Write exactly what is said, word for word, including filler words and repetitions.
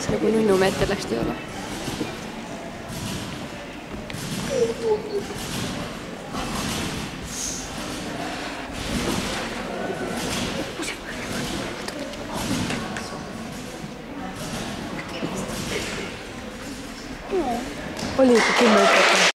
see nagu nunnumeeter läks tööle. Oli ikka kümme õpetajat.